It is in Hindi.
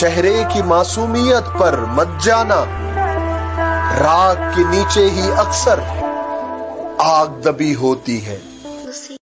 चेहरे की मासूमियत पर मत जाना, राग के नीचे ही अक्सर आग दबी होती है।